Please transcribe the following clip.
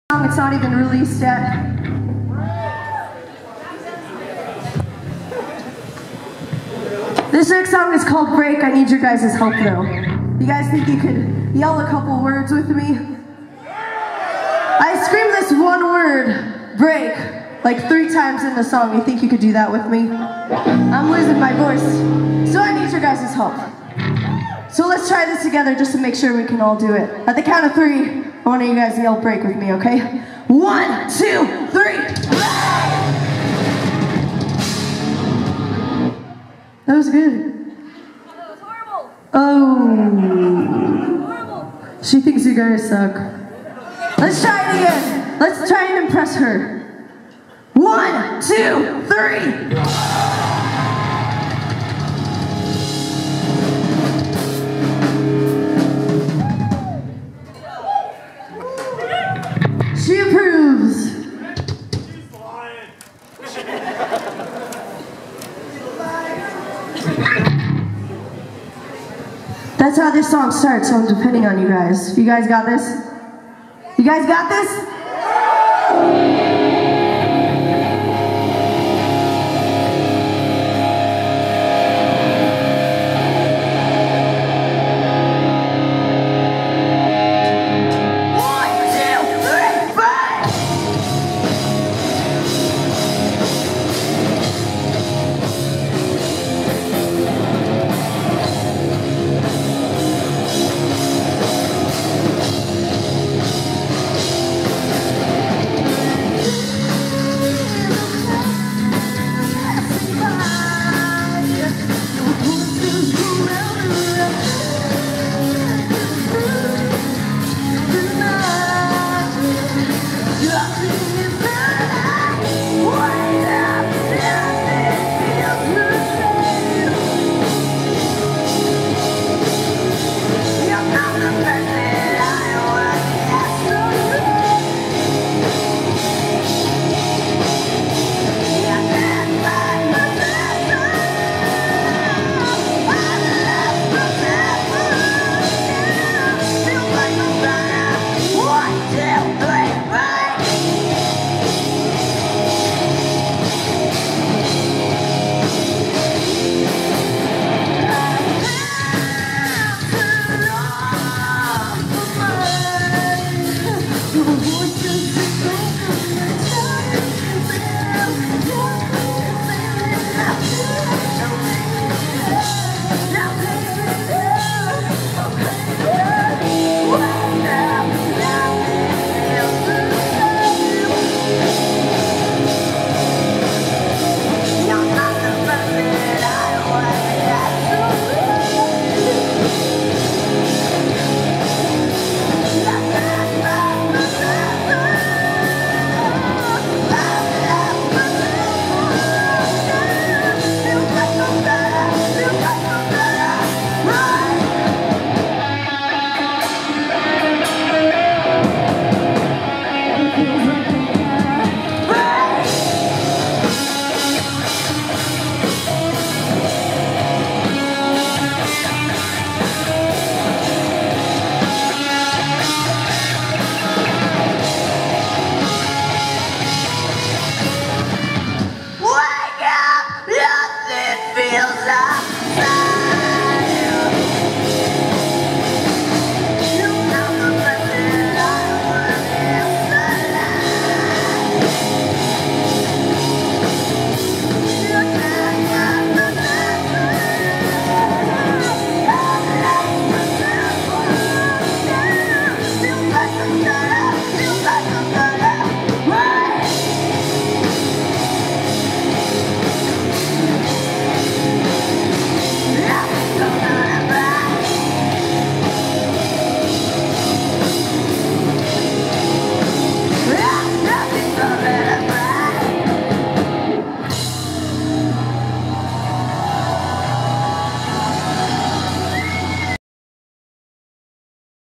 It's not even released yet. This next song is called Break. I need your guys' help though. You guys think you could yell a couple words with me? I screamed this one word, break, like 3 times in the song. You think you could do that with me? I'm losing my voice. So I need your guys' help. So let's try this together just to make sure we can all do it. At the count of 3, I want you guys to yell break with me, okay? 1, 2, 3. That was good. That was horrible. Oh. Horrible. She thinks you guys suck. Let's try it again. Let's try and impress her. 1, 2, 3. She approves. That's how this song starts, so I'm depending on you guys. You guys got this? You guys got this?